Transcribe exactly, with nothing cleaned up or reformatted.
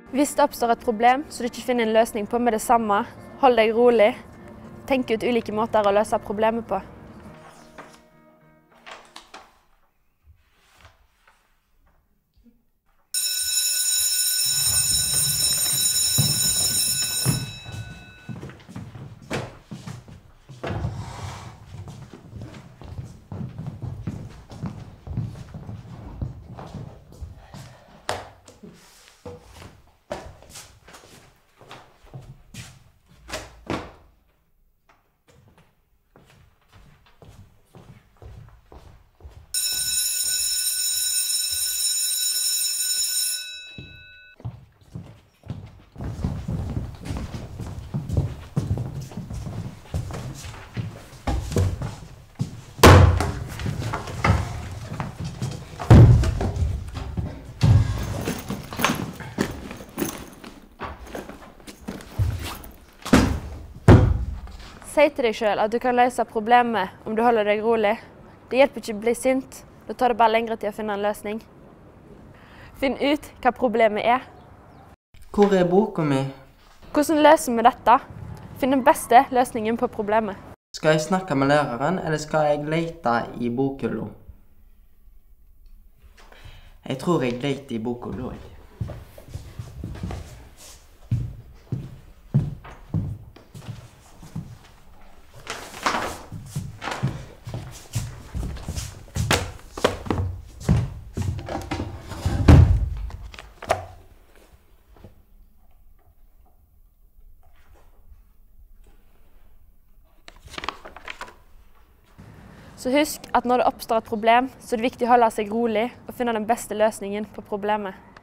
Hvis det oppstår et problem så du ikke finner en løsning på med det samme, hold deg rolig. Tenk ut ulike måter å løse problemet på. Si til deg selv at du kan løse problemet om du holder deg rolig. Det hjelper ikke å bli sint, da tar det bare lengre tid å finne en løsning. Finn ut hva problemet er. Hvor er boka mi? Hvordan løser vi dette? Finn den beste løsningen på problemet. Skal jeg snakke med læreren, eller skal jeg lete i bokhylla? Jeg tror jeg leter i bokhylla. Så husk at når det oppstår et problem, så er det viktig å holde seg rolig og finne den beste løsningen på problemet.